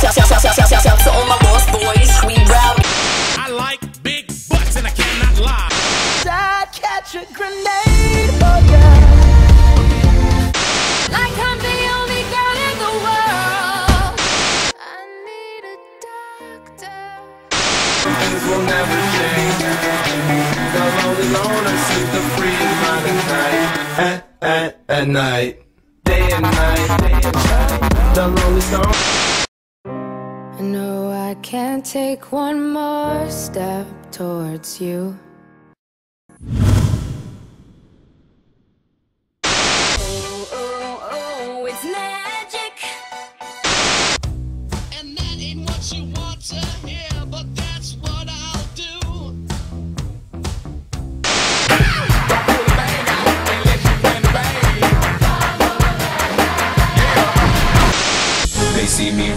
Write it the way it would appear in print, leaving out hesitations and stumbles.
To all my lost boys, we rowdy. I like big butts and I cannot lie. I'd catch a grenade for ya. Like I'm the only girl in the world. I need a doctor. Things will never change. The lonely loner seems to free his mind at night. Day and night, day and night. The lonely loner. I know I can't take one more step towards you. Oh, it's magic. And that ain't what you want to hear, but that's what I'll do. They see me